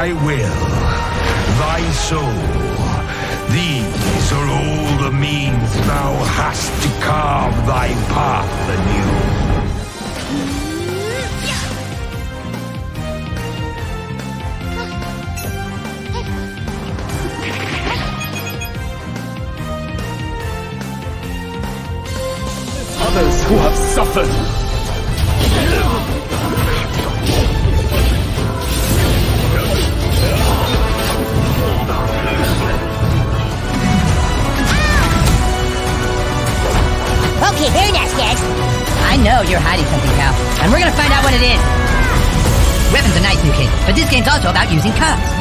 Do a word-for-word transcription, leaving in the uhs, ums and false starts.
thy will, thy soul. These are all the means thou hast to carve thy path anew. Others who have suffered. Okay, very nice, guys. I know you're hiding something, pal, and we're gonna find out what it is. Weapons are nice, new kid, but this game's also about using cards.